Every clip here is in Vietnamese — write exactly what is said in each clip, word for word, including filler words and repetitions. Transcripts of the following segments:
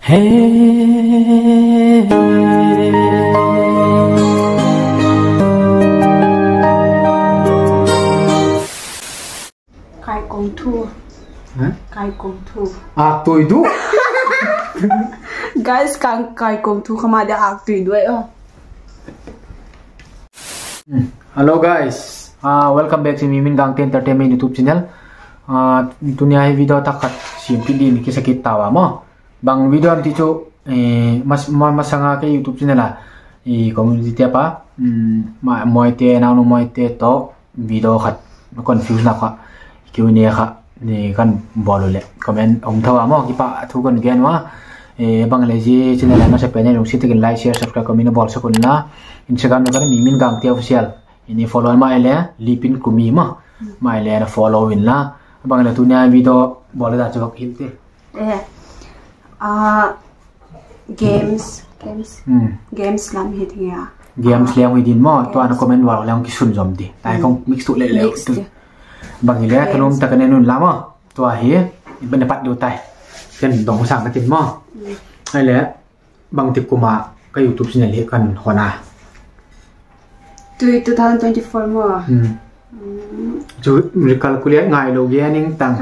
Hey, Kai Kong Thu. Hả? Kai Kong Thu. À, tôi đủ. Guys, kan Kai Kong Thu kama ada actor dua oh. Hello guys, uh, welcome back to Mimin Gangte Entertainment YouTube channel. Uh, dunia video takat simpi din kisakit tawa mo. Bang video am ticho eh mas masanga ke YouTube channel la. I community apa? Hmm, ma moite na no moite to video khat confuse na ka. Q and A ka ni kan bolole. Comment om thawa mo ki pa thu kon gen wa. Eh bang leji channel na sa pene long sit ke like share subscribe comment bol sa kun na. Instagram na kan Mimin Gangte official. Ini follow ma ele lipin kumi ma. Ma ele na follow in la. Bang la tunya video boleh dah coba hinte. Eh. Ah games games. Hmm. Games lam hitting ya. Games liang within mo to ana comment wal liang kisun jom di. Tai kong mix tu le le tu. Bang ile tanum takane nun lama to hi ben dapat du tai. Kan dong sang ka tin mo. Ai le bang tik kuma ka YouTube channel hi kan hona. Tu twenty twenty-four mo. Hmm. Chu recalculate ngai lo ge ning tang.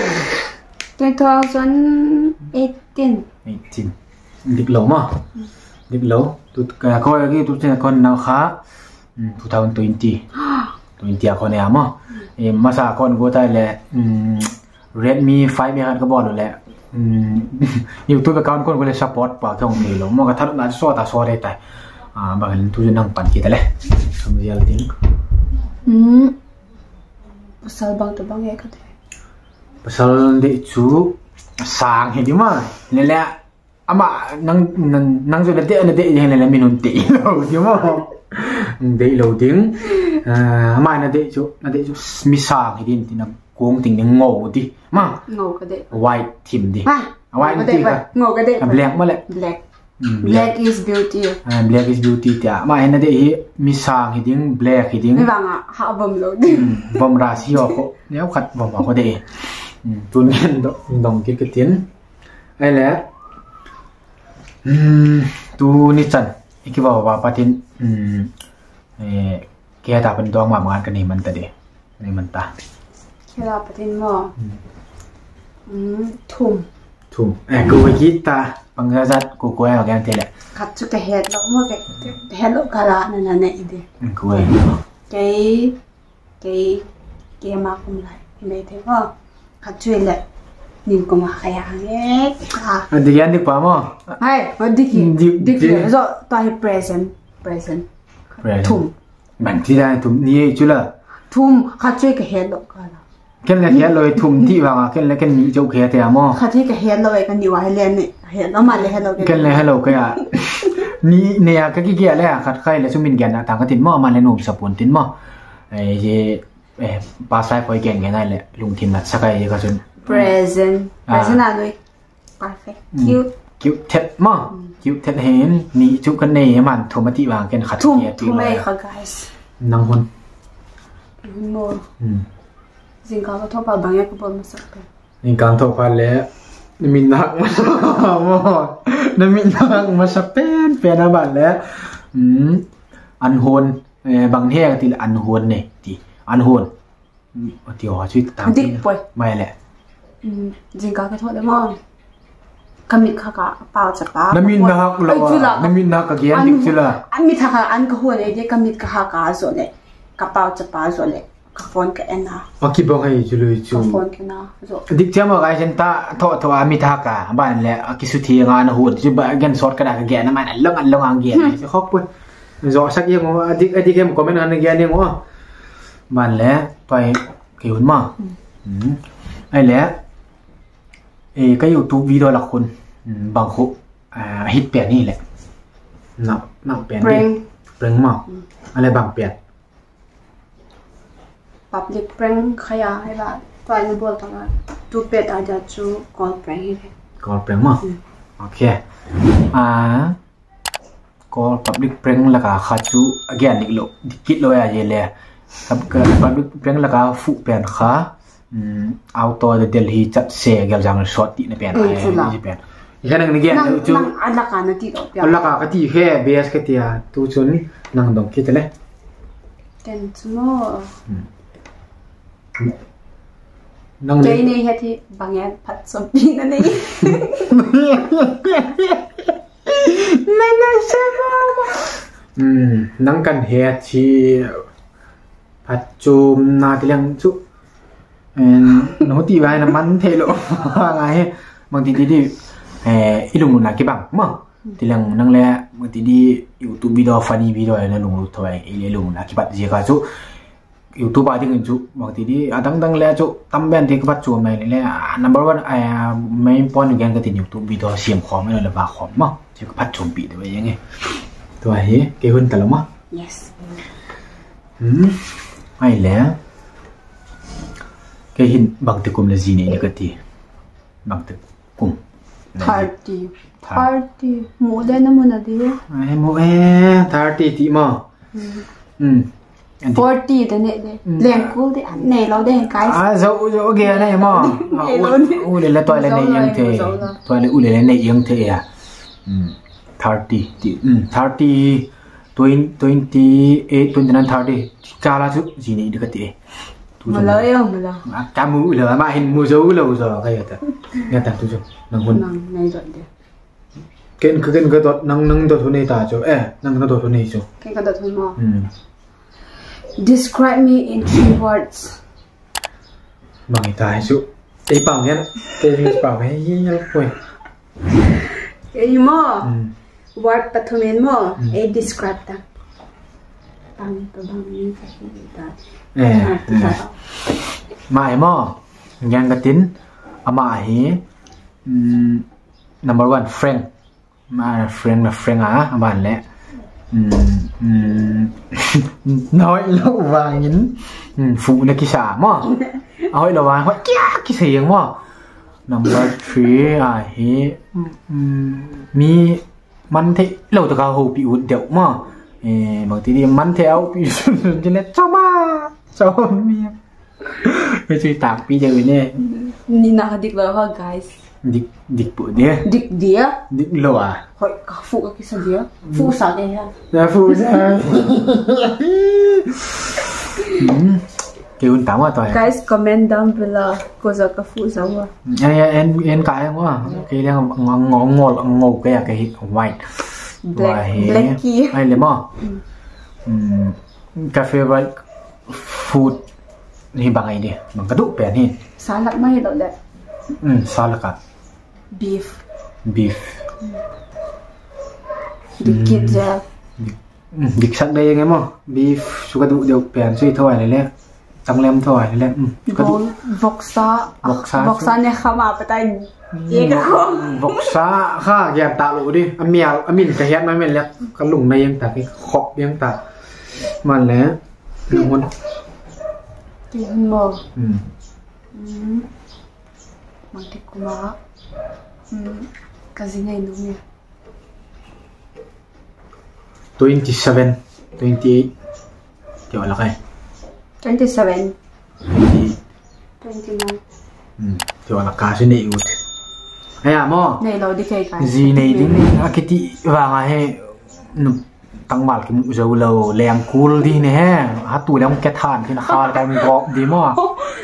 twenty eighteen. eighteen. Dik lo ma. Dik lo. Tu ka ko gi tu channel kon na kha twenty twenty. twenty a kon ya ma. E masa kon go tai le Redmi five me hat ka bol le. YouTube account kon ko le support pa thong ni lo mo ka thar na so ta so re tai. Ah bang tu nang pan kita le. Sam real thing. Hmm. Pasal bang tu bang ya ka. Pasal de chu sang he di ma. Le le ama nang nang nang so de de de he le minun ti lo di ma. De lo ding. Ah ma na de chu na de chu mi sang he din ti na kong ting ne ngo di. Ma. Ngo ka de. White team di. Ha. White ti ka. Ngo ka de. Black ma le. Black. Black is beauty. Ah black is beauty tia. Ma na de hi mi sang he ding black he ding. Ni bang ah ha bom lo di. Bom ra si ho ko. Neu khat bom ko de. Tuần ngân đồng cái cái tiếng ai lẽ tu ni chân cái vào vào phát triển cái ta bên đó mà mà cái này mình ta đi này mình ta cái là phát triển mà thùng thùng à cô ấy ta bằng ra rất cô cô ấy ở cái thế này cắt chút cái head lắm mà cái head lắm cả là này này đi cô ấy cái cái cái mà cũng lại này thế không cắt chui lại nhìn cũng mà hay hết à đi ăn đi pa mo hay vẫn đi kì đi kì rồi toàn là present present thùng bạn thì ra thùng ni chứ là thùng cắt chui cái head lắm cả là cái này head rồi thùng thì vào cái này cái ni châu kia thế mo cắt chui cái head rồi cái nhiều hay lên này head nó mà lên head rồi cái này hello cái à ni nè cái cái kia là cắt khai là chúng mình gần là tàng cái tin mo mà lên nộp sập bốn tin mo ấy gì ba sai phơi geng cái này là lùng thiên mặt sắc cái cái chuyện present present là rồi perfect cute cute thật mà cute thật hen ni chụp cái này mà thùng mà thị vàng cái khát thùng thùng này khát guys năng hơn more riêng cao thọ vào bằng cái của bọn sắc riêng cao thọ vào lẽ mình nặng mà nên mình nặng mà sắp pen pen là bạn lẽ ăn hôn bằng thế thì là ăn hôn này thì ăn hôn thì họ suy tám mày lẽ riêng cao cái thọ đấy mà cái mít khá cả bao chặt ba nằm in nạc lâu nằm in nạc cái gì anh chứ là anh mít khá anh cái hôn này cái mít khá cả rồi này cái bao chặt ba rồi này cái phone cái anh à à kí bao hay chứ lời chú cái phone cái nào rồi đi chơi mà cái chân ta thọ thọ anh mít khá bạn lẽ cái suy thì ngan hôn chứ bạn gen sort cái này cái này mà lông ăn lông ăn cái này chứ khóc quên rõ sắc gì mà đi đi cái một comment ăn cái này mà bạn lẽ phải kiểu mà ai lẽ cái YouTube video làคนบางคนฮิตเปลี่ยนนี่แหละนับนับเปลี่ยนดิเปลี่ยนมั้งอะไรบางเปลี่ยน public prank ขยายให้บ้างตอนนี้บอกตลอดตูเป็ดอาจจะจู call prank ให้ call prank มั้งโอเคอ่า call public prank แล้วก็ข้าจู again อีกแล้วคิดเลยอะไรเลยกับ public prank แล้วก็ฟูเปลี่ยนข้าเอาตัวเดลฮีจัดเสียกับจังช็อตที่ในเปลี่ยนอะไรนี่เปลี่ยน cái năng này nang chú nang ala ka na ti do pya Allah cả cái gì khe bs cái tia tu chun năng đồng kia thế ken mo năng jay nei he thi bangyan phat som pi na nei năng um năng cần he chi phát chùm na cái lượng chú nó ti vai là mắn thế lộ ngay bằng tí đi ít lùng là cái bằng mà thì lần năng lẽ bằng tí đi YouTube video funny video là lùng thôi ít lùng là cái bắt gì cả chú YouTube ai thì chú bằng tí đi à đăng đăng lẽ chú tâm bên thì cái bắt chùm này lẽ number one à main point again cái YouTube video xem khó mới là vào khó mà chỉ có bắt chùm bị được vậy nghe thôi hết cái hơn tao lắm á yes hay lẽ cái hình bằng từ cùng là gì này cái gì bằng từ cùng thirty thirty mo de na mo na di ai mo e thirty tí mà um forty de ne de len cool de ne lo de cái à dấu dấu kia này mà u lên là tôi là này yang thế tôi là u lên này yang thế à thirty tí thirty twenty eight twenty nine thirty cha là chút gì này cái gì mà lấy không mà là cha mu là mà hình mu dấu lâu rồi cái gì đó nghe ta tu cho năng hôn năng này rồi đấy cái cái cái cái đó năng năng đó thôi này ta cho ê năng năng đó thôi này cho cái cái đó thôi mà describe me in three words bằng người ta chứ cái bảo nhé cái bảo cái gì nhá quên cái gì mà word bắt thôi men mà a describe ta bằng từ bằng như thế này ta mãi mà ngang cái tin ama hi number one friend mà friend là friend à bạn lẽ nói lâu vàng nhín phụ là cái xả mà hỏi lâu vàng hỏi kia cái gì mà number three à hi mi man thế lâu từ cao hồ bị uốn đệu mà bằng tí đi man theo bị cho nên cho ma cho mi cái chuyện tạc bây giờ này ni na dik lo ha guys dik dik bộ đĩa dik đĩa dik lo à hỏi cả phụ cái sao đĩa phụ sao đây ha là phụ sao kêu anh tao à tôi guys comment down below có giờ cả phụ sao à em em em cái quá cái đang ngó ngó ngó ngô cái cái white black blacky ai lấy mà cà phê với food thì bằng ai đi bằng cái đũa bèn hi salad mấy đâu đấy um salad cả beef beef dikit ja dik sắc đây nghe mà beef số cái đũa đều bèn suy thôi này lẽ tăng lem thôi này lẽ Vol voxa voxa voxa này không à phải tay ये का voxa ha ya ta lộ đi âm mèo âm mình cái hết nói mình lẽ cái lủng nàyยังta cái khọpยังta mà lẽ nó muốn cái mờ ừ mang thích của má cái gì này đúng nhỉ twenty seven twenty eight kiểu là cái twenty seven twenty nine ừ kiểu là cả cái này ut hay à mo này đâu đi cái cái gì này đi à cái tí vàng hay tăng mal cái mũ dầu lâu lem cool đi nè hát tuổi lem kết than cái nó khá là cái mình gọp đi mo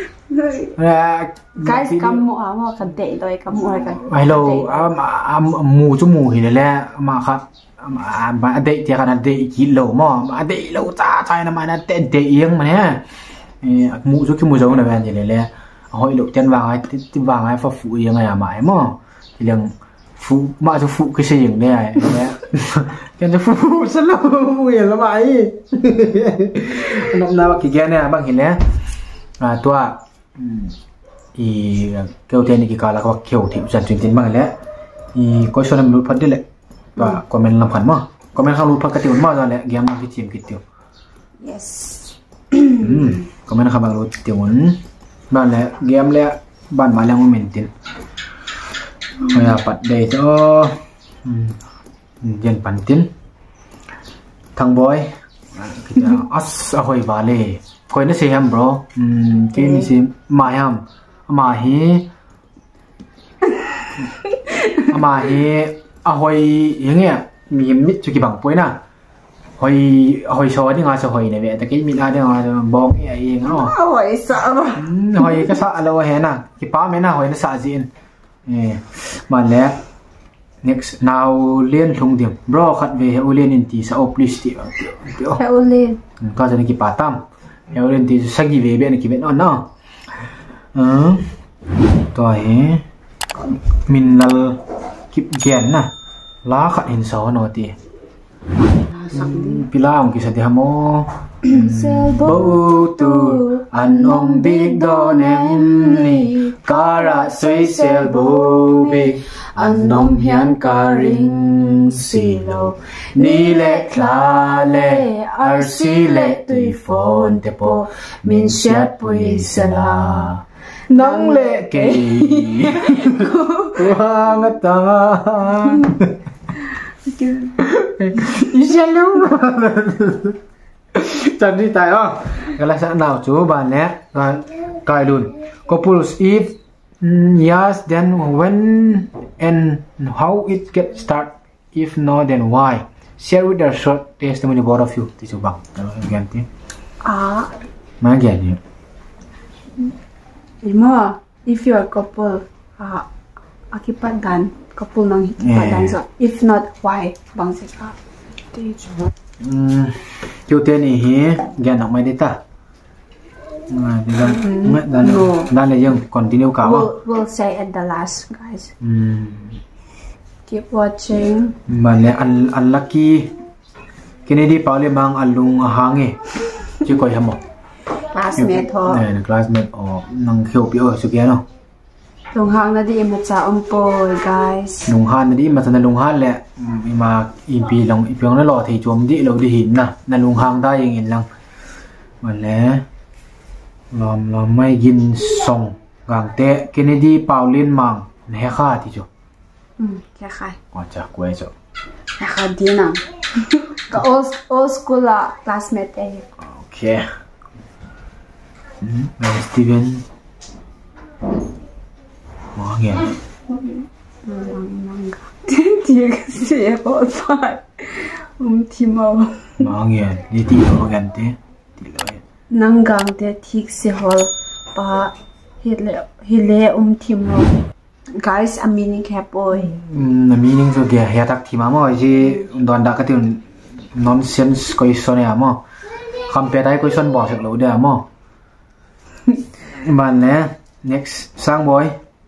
guys cầm mũ áo mà cần tệ rồi cầm mũ hay cái ai lâu à mũ cho mũ thì là mà khác mà mà tệ thì cái tệ chỉ lâu mo mà tệ lâu ta thay nó mà nó tệ tệ yên mà nè mũ cho cái mũ dầu này về thì là hỏi lộ chân vàng hay chân vàng hay phải phụ yên ngày mãi mo thì lần phụ mà cho phụ cái gì đây này cái cho phụ rất là mùi là mày năm nào cái kia này bằng hình này à tua thì kêu tên cái cả là có kiểu thì dần chuyển tiền bằng này thì có số năm lút phát đi lại và comment làm phản mà comment không lút phát cái tiền mà rồi lại game cái chìm cái tiền yes comment không bằng lút tiền bạn lại game lại bạn mà làm mình tiền bây giờ bắt đây cho dân bản tin thằng boy as ahoy vale coi nó xem bro cái này xem mai ham mà hi mà hi à hồi những nghe mình mít cho cái bằng cuối na hồi hồi số đi ngài số hồi này vậy tại cái mình ai đi ngài bong cái ấy nó hồi sợ hồi cái sợ lâu hè na cái pa mấy na hồi nó sợ gì mà lẽ next now liên thông điểm bro khát về heo liên in tí sao please tí heo liên có cho nên cái pa tam heo liên tí sao gì về bên này cái bên on nó ừ tôi mình là kịp gen na lá khát hình số nó tí pilang kisah dia mo bau tu anong big donem ni kara sui sel bobi anong hian karing silo ni le kla le arsi le tui phone te po min shat pui sala nang le ke kuang tang Ishalom. Chân đi tay không? Cái là sao nào chú bạn nhé. Rồi cài luôn. Couples if yes then when and how it get start. If no then why. Share with the short testimony both of you. Thì chú bằng. Again tí. À. Má again đi. Imo, if you are couple, ah, akipat gan. Couple nang hikipadan so if not why bang se ka um kêu tên này hi gan học mai đi ta ngay bây giờ ngay đàn đàn này dương continue cả we'll, we'll say at the last guys um, keep watching mà lẽ un unlucky Kennedy Pauli mang alung hange chứ coi hâm mộ classmate thôi này là classmate ở năng khiêu biểu sự kia nào lung hang na di ima cha ompoi guys lung han na di ima sana lung han le ima ipi long ipiong na lo thì chom di lo di hin na na lung hang da yeng in lang mà le lom lom mai gin song gang te Kennedy Pauline mang he kha ti cho um kya khai wa cha kwai cho he kha di na ka old old school la classmate eh okay hmm Steven Má nghe Dia kasi ako pa Um timo Má nghe Đi tí lỡ gần thế Tí lỡ Nanggang te thik si hol Pa Hile Hile um timo Guys, ang meaning kaya po eh Na meaning so kaya Hiyatak tima mo Isi Doon da ka tiyon Nonsense question ya mo Kampe tayo question boss Lỡ dia mo Bạn nè Next Sang boy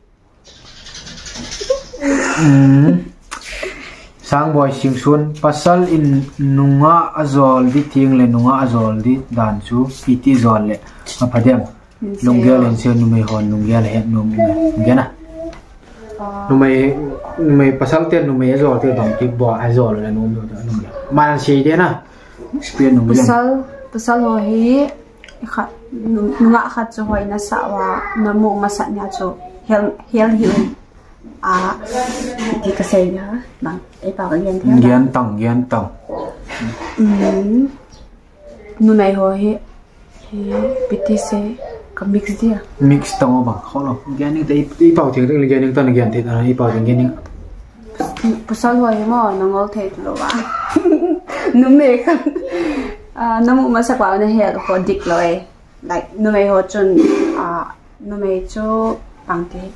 Mm. Sang boy sing sun pasal in nunga azol di ting le nunga azol di dan chu piti zol le apadem lunggel en se numai hon lunggel he num ngena numai numai pasal te numai azol te dom ti bo azol le num do num man se de na spian num pasal pasal ho hi kha nunga kha chu hoi na sa wa namu masat nya chu hel hel hil à thì cái xe nhá bằng để bảo cái gen theo gen tầng gen tầng nu này hồi he he piti se cái mix dia mix tầng bằng khó lắm gen những cái cái bảo tiếng tiếng gen những tầng gen thì là cái bảo tiếng gen những pasal hồi mà nó ngol thế lo ba nu me kan à nó mu masak wa na he ko dik lo eh like nu me ho chun à nu me cho bằng cái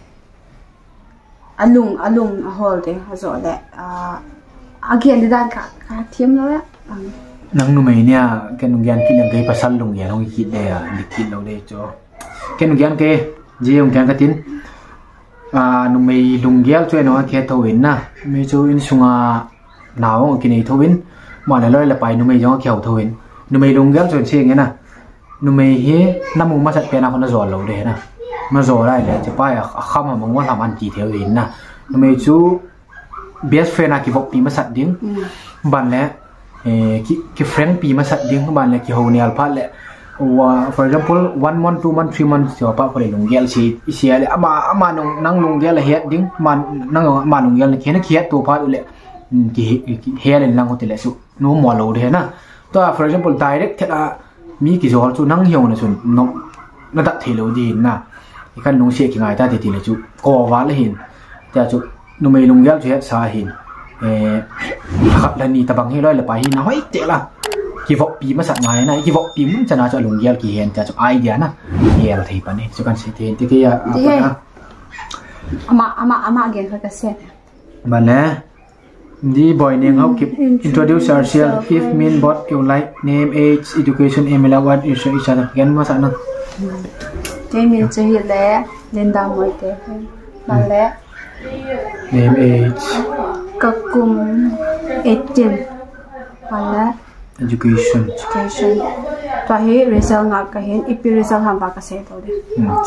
alung alung a hol de azo le a again de dan ka ka thiam lo ya nang nu mai nia ken nung gian ki nang kai pasal lung ya hong ki de a dikit lo de cho ken nung gian ke ji ong kan ka tin a nu mai lung gel chwe no ke thowin na me chu in sunga naw ki nei thowin ma le loi la pai nu mai jong kheu thowin nu mai lung gel chwe che nge na nu mai he namu ma sat pe na khon zo lo de na mà rồi lại là chỉ phải không mà muốn làm ăn chỉ theo hình na, nhưng mà chú best friend là cái vợ pi mà sát điên, bạn lẽ cái cái friend pi mà sát điên bạn lẽ cái hậu nial phát lẽ, for example one month two month three months cho bạn phải lùng gel si si lẽ ama ama nung nang lùng gel là hết điên, mà nang mà lùng gel là khi nó hết tổ phát lẽ cái hết là nang có thể lẽ số nó mua lâu thế na, to for example direct thế là mi cái số chú nang hiểu là số nó nó đặt thì lâu đi na cái nông sĩ cái ngày ta thì thì là chú co vá lên hình, ta chú nu mei lung gel che sa hin e khat la ni tabang hi loi la pa hi na hoi te la ki vok pi ma sat ngai na ki vok pi mun chana cha lung gel ki hen cha cho idea na yel thei pa ni chu kan si te ti ya na ama ama ama again ka se bale di boy name how keep introduce ourselves if mean what you like name age education email what is each other again ma sa na cái mình chơi hiện lẽ lên đào mới thế mà lẽ name age các cùng eighteen mà lẽ education education và hi result ngạc cái hiện ít result ham vào cái xe thôi đi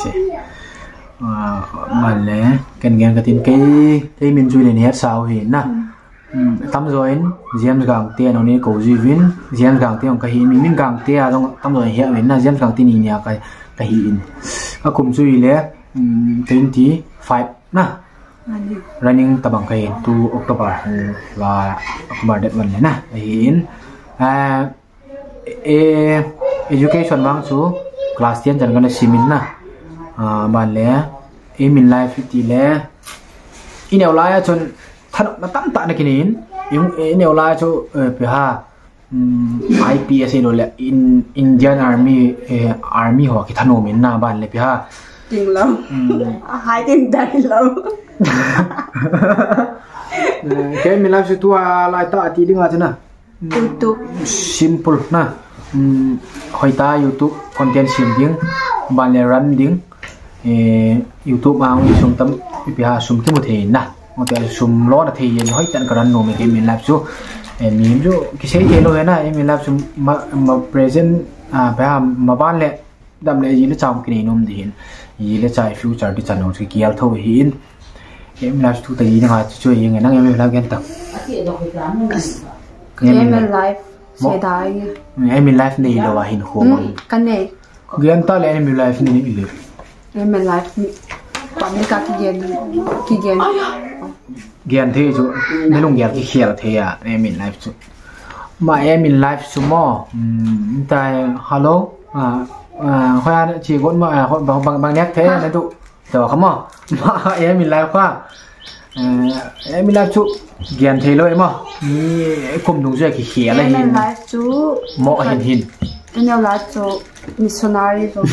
mà lẽ cần nghe cái tin cái cái mình chui lên hết sao hiện na tâm rồi James gang tiền ông này cầu duy vin James gang tiền ông cái hiện mình mình gang tiền trong tâm rồi hiện mình na James gang tiền này cái cái hiện à cùng chui lẽ twenty five na running tabang cái to October và October that one na hiện à education mang số class ten chẳng cần là simin na à bạn lẽ em in life thì lẽ in ở lại chọn thật nó tắm tạ này cái nín yung in ở lại cho về ha I P S rồi lẽ in Indian Army Army họ cái thằng mình na bạn lẽ về ha tiếng lâu hai tiếng đại lâu cái mình làm sự tua lại tạ thì đi ngay thế nào YouTube simple na hỏi ta YouTube content sim tiếng bạn lẽ run tiếng YouTube mà ông sum tâm bị ha sum cái một thế na một cái sum lo là thì hỏi tận cái run mình cái mình làm số mình số cái xe cái lối na mình làm sum mà mà present à phải mà ban lẽ đâm lẽ gì nó trong cái này nôm thì gì là trái future đi channel cái kia thôi hiện em làm số tự nhiên là chơi những cái năng em làm cái tập em live sẽ đại em live này là vào hiện khổ cái này cái ta là em live này đi em live bạn ấy các cái game cái game game thế chứ mấy lúc game cái kia thế à em live chứ mà em live số mò tại hello à à khoa chỉ có mà bằng bằng bằng nét thế này tụ rồi không mà mà em live khoa em live chú game thế rồi mà ni cùng đồng chơi cái kia là hình live chú mọ hình hình em live chú missionary rồi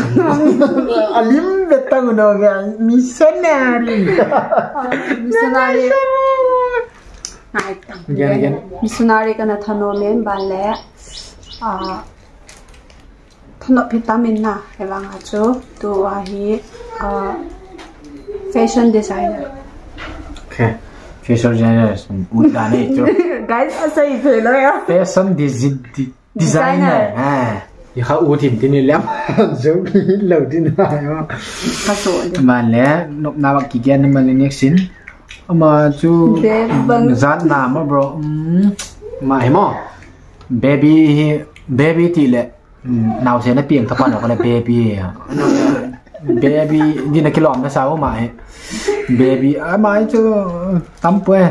alim betang no ga missionary missionary ai tăng missionary cái này thằng nó men ban lẽ à thằng nó vitamin na cái vàng hạt chú tu ahi fashion designer okay fashion designer út đàn ấy chú guys say thế rồi à fashion designer à giờ họ ưu tiên tin lắm giống như lâu tin này mà lẽ nộp nào bạc kia nên mà lên nhắc xin mà chú dán nào mà bro mà em à baby baby thì lẽ nào sẽ nó biển thắp vào nó baby baby đi là cái lỏng nó sao mà baby à mà chú tắm quê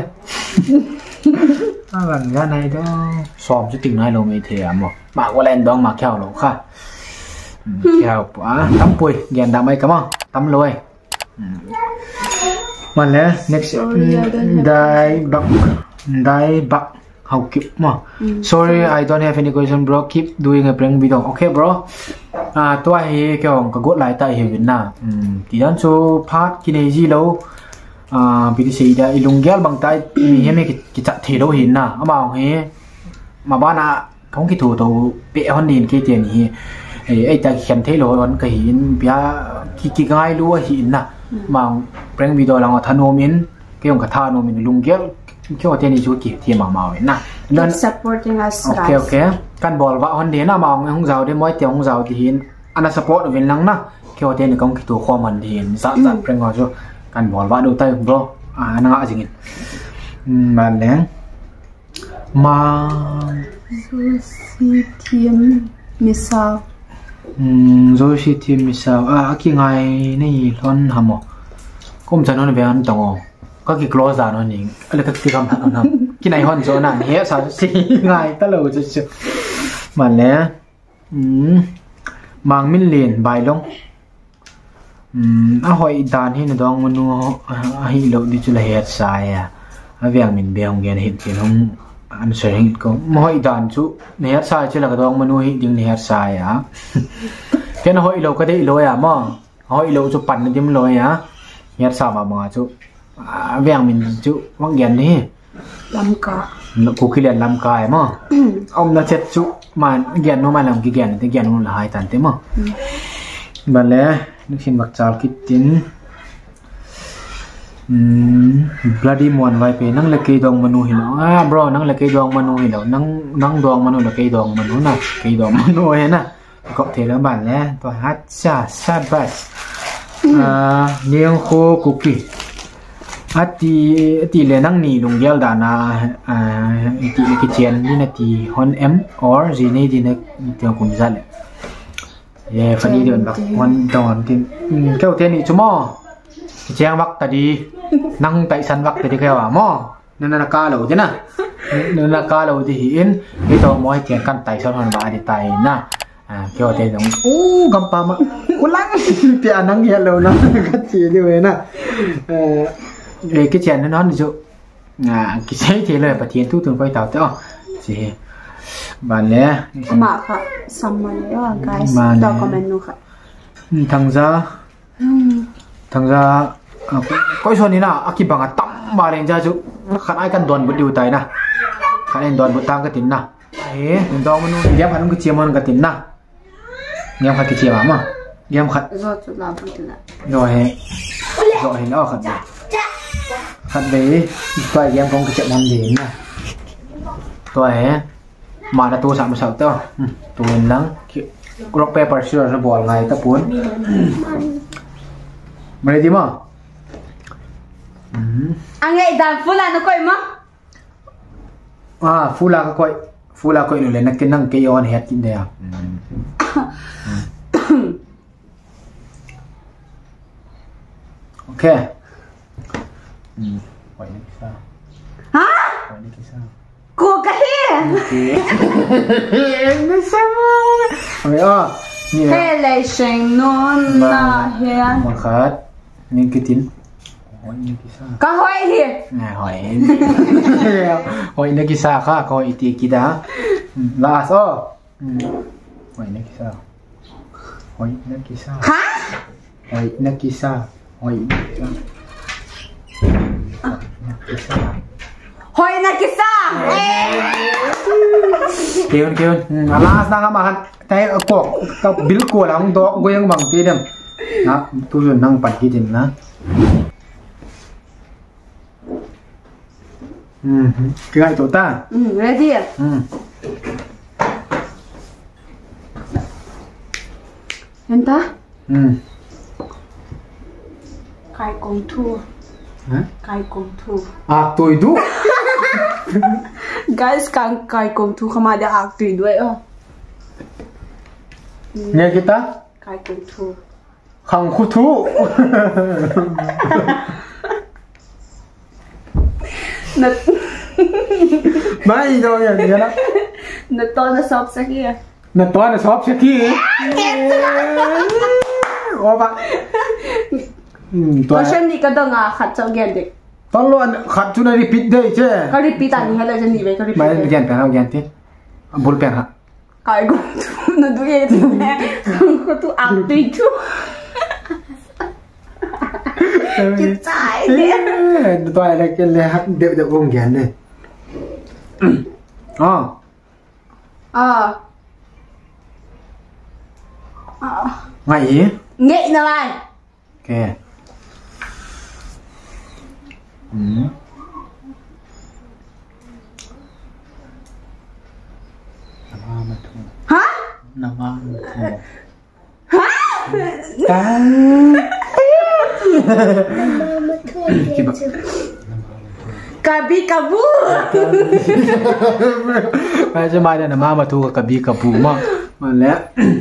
à bằng cái này đó xòm chứ tình này đâu mấy thế mà mà có lên đong mà khéo lỗ khá khéo quá tắm bùi ghen đam ấy cảm ơn tắm lôi mà lẽ next đại bạc đại bạc how keep mà sorry I don't have any question bro keep doing a prank video okay bro à tôi hay kiểu có gốt lại tại Việt Nam thì đó số part cái này gì đâu à bị gì đã ilung gel bằng tay hiện nay cái chặt thì đâu hiện na mà he mà bạn à không cái thủ thủ bẹ hơn điền cái tiền thì ấy ta khen thế rồi còn cái hiện bia cái cái gai lúa hiện na mà prank video là thằng ông mình cái ông cả thằng ông mình lung gel cái ở trên này chú kịp thì màu màu na nên supporting us ok ok căn ball vợ hơn đến là mà ông không giàu đến mỗi tiền không giàu thì hiện anh support ở bên lăng na cái ở trên này công cái thủ khoa mình thì hiện dắt dắt prank vào cho căn ball vợ đầu tay bro à nó ngã gì nhỉ mà lẽ mà rồi team misal rồi si team misal à cái ngày này lon hàm à cũng chẳng nói về anh tổng có cái close ra nó nhỉ là cái cái cảm thán nó cái này hơn rồi nè hết sao si ngày ta lâu chứ mà lẽ mang min liền bài long um a hoi dan hi na dong manu hi lo di chu la het sai à a viang min beong gen hit tin hong an sharing ko hoi dan chu ne het sai chu la ka dong manu hi ding ne het sai à ken hoi lo ka dei lo ya mo hoi lo chu pan dim lo ya het sa ma ma chu a viang min chu wang gen ni lam ka กูคิดเรียนลำกายมั้งอมละเจ็ดจุมันเกียนนู้มันลำกี่เกียนแต่เกียนนู้ละหายตันเต็มมั้งบัดแล้วนึกชินบักจาวคิดจินอืมบลาดีมวนไว้ไปนั่งละกีดองมนุษย์เหรออ่าบรอนั่งละกีดองมนุษย์เหรอนั่งนั่งดองมนุษย์ละกีดองมนุษย์นะกีดองมนุษย์นะก็เทแล้วบัดแล้วตัวฮัตชาซาบัสอ่าเนียงโคคุกกี้อะตีตีเลนังนี่ลุงเดียวดานาอ่าตีเลกิเจียนนี่นะตีฮอนเอ็ม or จีนี่ดีนะเตียงคุณจัดเลยเย่ฟันนี่เดินแบบวันดอนที่เกี่ยวเทียนนี่ชั่วโมงเจียงวักแต่ดีนั่งไต่สันวักแต่ดีแค่ว่าหม้อนั่นน่ะกาเหล่าจ้ะนะนั่นน่ะกาเหล่าที่หินที่ตัวมอยเจียงกันไต่สันวันบาดีไต่นะอ่าเกี่ยวเทียนตรงโอ้กำปามากุลังเตียนั่งเหี้ยเรานะก็จีด้วยนะเอ่อcái chén nó nói dụ à cái giấy thì lời bật thiền thu thường quay tàu tới gì bạn lẽ màค่ะ summary อ่ะ guys document นูค่ะ thằng ra thằng ra coi số này nào aki bằng tắm mà lên ra dụ khán ai cần đòn bút điều tài na khán ai đòn bút tăng cái tiền na ấy đừng đòn mà nó ghép hắn cái chiêm hơn cái tiền na ghép hắn cái chiêm mà ghép hắn rồi chút làm bút nữa rồi rồi nó khăn khăn đấy tôi em không cái chuyện làm gì nè tôi mà là tôi sắm sầu tao tôi lắng rock paper scissors nó bỏ ngày ta cuốn mày đi mà anh ấy đàn phu là nó coi mà à phu là coi phu là coi lên nó cái năng cái on hết chín đẹp ok hỏi nó sao hả hỏi nó sao cô cái nó sao mày ơ thế là sinh non là hiền một khát nên cái tiếng hỏi nó sao có hỏi gì à hỏi hỏi nó sao khác hỏi tí kia đã là sao hỏi nó sao hỏi nó sao hả hỏi nó sao hỏi hỏi na kisa kêu kêu alas na ma han tay ko ka bil ko lang do goyang bang ti dem na tu yun nang pat ki din na hm cái tổ ta hm ready hm hiện ta hm cái công thu hả cái công thu à tôi đủ guys càng cái công thu không ai đã ác tùy đuổi ơ nghe kita cái công thu không khu thu nó mấy rồi vậy vậy đó nó to nó sọp sẽ kia nó to nó sọp sẽ kia ô bạn tôi xem đi cái đó ngà khát cho ghen đi tao luôn khát chú này repeat đây chứ cái repeat anh hay là chân đi vậy cái repeat mày ghen phải không ghen thế bol pen hả cái công thu nó đuổi vậy thì không có thu ác tùy thu cái trái đấy tôi là cái là hát đều đều không ghen này ờ ờ ờ ngày gì nghệ nào này ok ừ hả Nama hả Cá Kabi kabu Bây giờ mai là mama thu kabi kabu mà mà lẽ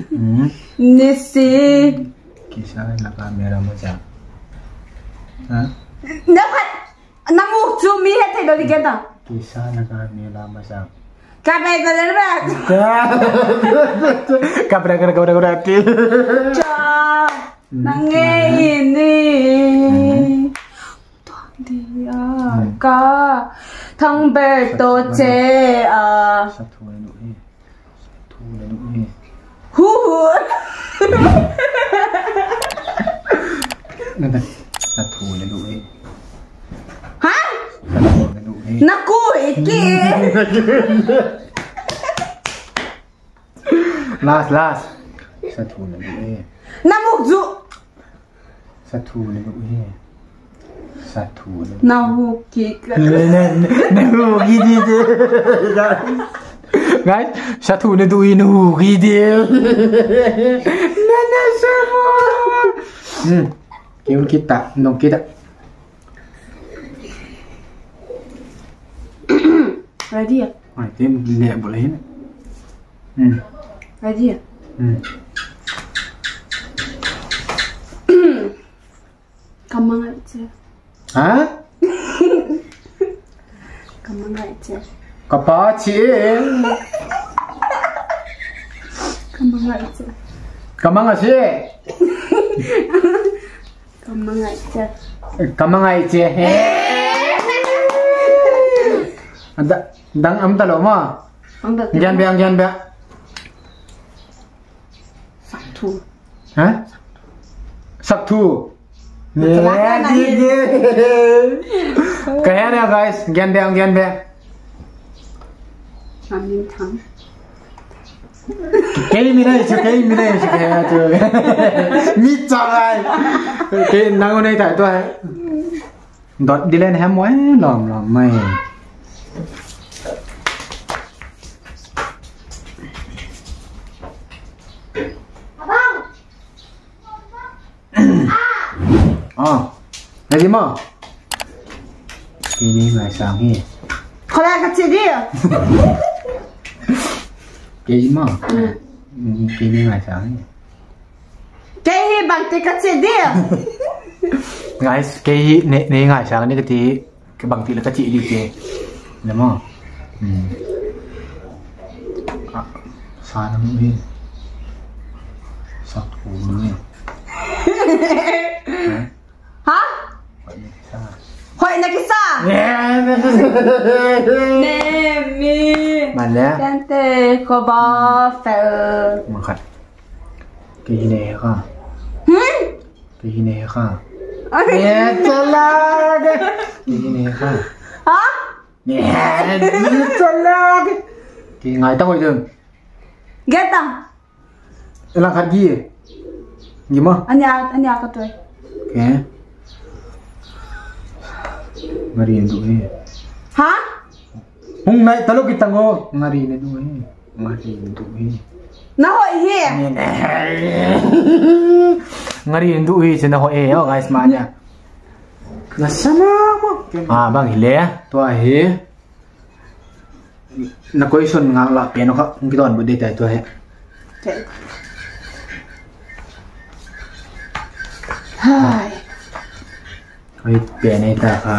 Nisi Kisah là camera macam hả Dapat Namu zoom hết thầy đó đi kia ta Kisah là camera macam Kabe ko lang ba Kabra kabra kabra kabra ti Cha Nange ini dia ka thang ber to che a sát thủ này nụ đi sát thủ này nụ đi hu nè đây sát thủ này nụ đi ha sát thủ này nụ đi naku iki last last sát thủ này nụ đi namuk zu sát thủ này nụ đi sát thủ này namuk ki nè nè nè nụ gì đi guys sát thủ này tụi nụ gì đi nè nè sao hmm kêu kita nong kita ready Ai tem lẹ bộ lấy ừ ready ừ Come on, it's hả come on, it's Kapá chị come on, it's Cảm ơn chị come on, it's Cảm ơn chị Đang ấm ta lộ mà Ang dati Gian bè, gian bè Saktu hả Sắc thu nè Kailangan đi đi Kaya na guys Gian bè, gian bè Amin thang Cái mi này chứ cái mi này chứ cái chứ mi chả ai cái năng này tại tôi đọt đi lên hẻm quá lòm lòm mày à cái gì mà cái gì mà sáng hi Kola 같이 đi cái gì mà cái gì mà sáng hi Cái hi bằng tay 같이 đi guys cái này này ngày sáng này cái tí cái bằng tí là cái chị đi kề đúng không ừ à, sao nó mới sao thủ nữa Hả? vậy này sao Hoy na kisa Nè mi mà lẽ Tante ko ba fel mà khát cái gì này hả Hmm? cái gì này hả nè chả la cái gì này hả Hả? nè chả la cái ngày tao hồi đường Geta là khát gì gì mà Anya anya ka toy cái ngari itu eh Hả? hung nai talo kita ngo ngari itu eh ngari itu eh Na hoy hi ngari itu eh cina ho eh oh guys mana nasana mo ah bang hile to he na question ngang la piano ka ngi don bu de tai to he Okay Hai oi piano ta ka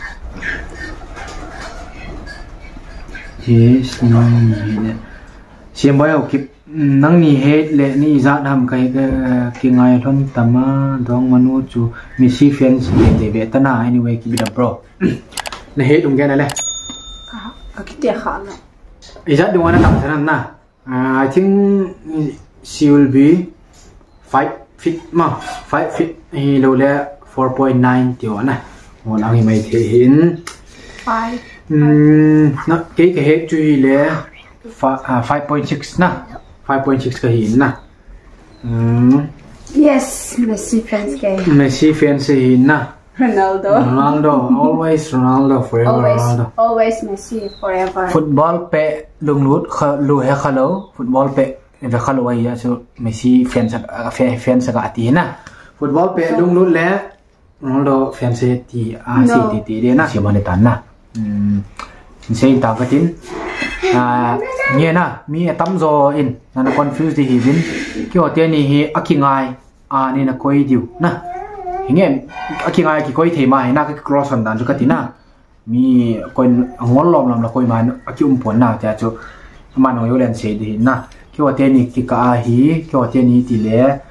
yes no ni siam boy ok nang ni he le ni za nam kai ke ki ngai thon tama dong manu chu mi si fans de de be ta na anyway ki bida bro le he dum gana le Ka ka kitia khala is that the one that I'm na I think she will be five feet ma five feet hi lo le four point nine tiểu na mo lang hi mai the hin Five um na ke ke he chu hi le five point six na five point six ka hin na um Yes Messi fans gay Messi fans hin na Ronaldo Ronaldo always Ronaldo forever Always Ronaldo Always Messi forever football pe lung lut lu he khalo football pe ve khalo ai ya so Messi fans fa fans ka ati na football pe lung lut le Ronaldo fans ti a si ti ti de na si man tan na um sei ta ka tin a nge na mi tam zo in na confuse di hi bin ki ho te ni hi akingai a ni na koi diu na hinge akingai ki koi the ma na ka cross on dan ka ti na mi koi ngol lom lam la koi man akyum pon na ta chu man ho yo len se di na ki ho te ni ki ka hi ki ho te ni ti le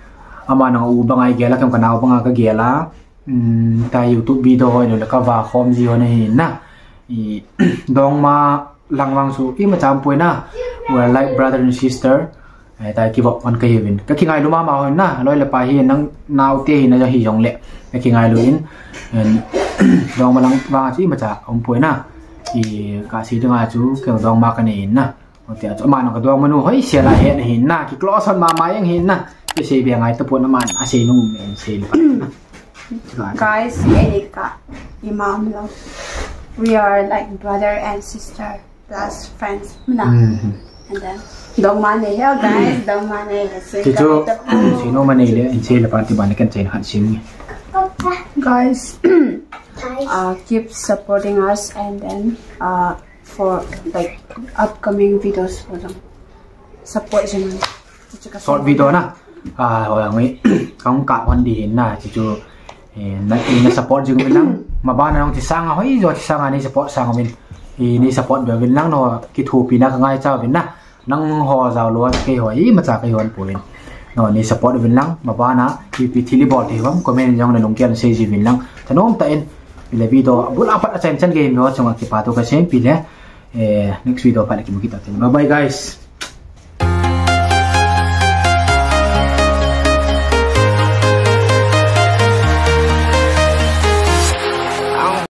ama nang ubangai gela kam kana ubanga ka gela ta YouTube video hoi no ka wa khom ji hone hin na i dong ma langwang su i ma cham poi na we like brother and sister ta ki bok on ka hivin ka ki ngai luma ma hoi na loi le pa hi nang nau te hin na hi jong le ka ki ngai luin dong ma lang wa chi ma cha om poi na i ka si nga chu ke dong ma ka ni na o te cho ma no ka dong manu hoi sia la he hin na ki close on ma ma yang hin na ke se bi ngai ta pon man a se nu men se guys Erika imam lo we are like brother and sister plus friends na and then dong man ne hell guys dong man ne se chu si no man ne le in se la party ban kan chen han sim guys uh keep supporting us and then uh for like upcoming videos for them support them short video na à hồi ngi không cảวันดีna chỉ chu na in support jing min lang mabana nong ti sang hoi jo ti sang ani support sang min i ni support be min lang no ki thu pi na ka ngai cha bin na nang ho zaw lo ke hoi ma cha kai hon puin no ni support bin lang mabana ki pi thili bot hi wam comment jong na long kian se ji bin lang tanom ta in le video bul apat achen chen game no chang ki pa to ka sem pi le next video pa le ki mu ki ta bye bye guys.